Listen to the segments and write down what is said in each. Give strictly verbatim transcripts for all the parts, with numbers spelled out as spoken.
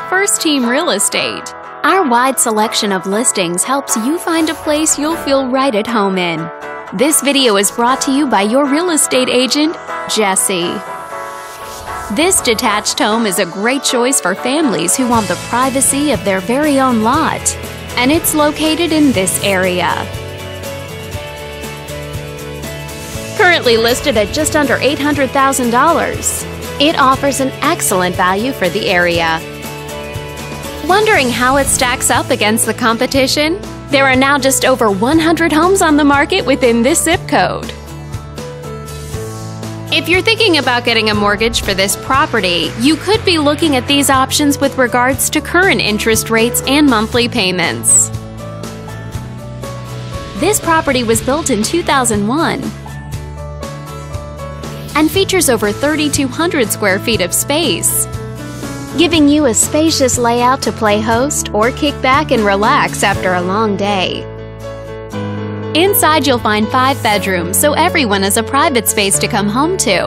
First Team Real Estate. Our wide selection of listings helps you find a place you'll feel right at home in. This video is brought to you by your real estate agent, Jesse. This detached home is a great choice for families who want the privacy of their very own lot, and it's located in this area. Currently listed at just under eight hundred thousand dollars, it offers an excellent value for the area. Wondering how it stacks up against the competition? There are now just over one hundred homes on the market within this zip code. If you're thinking about getting a mortgage for this property, you could be looking at these options with regards to current interest rates and monthly payments. This property was built in two thousand one and features over thirty-two hundred square feet of space, giving you a spacious layout to play host or kick back and relax after a long day. Inside you'll find five bedrooms, so everyone has a private space to come home to,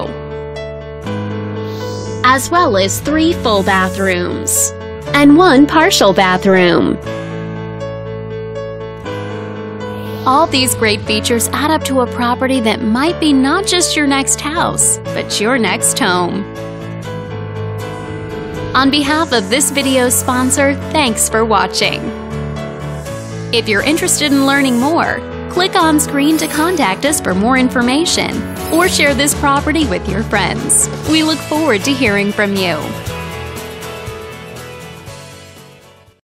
as well as three full bathrooms and one partial bathroom. All these great features add up to a property that might be not just your next house, but your next home. On behalf of this video's sponsor, thanks for watching. If you're interested in learning more, click on screen to contact us for more information or share this property with your friends. We look forward to hearing from you.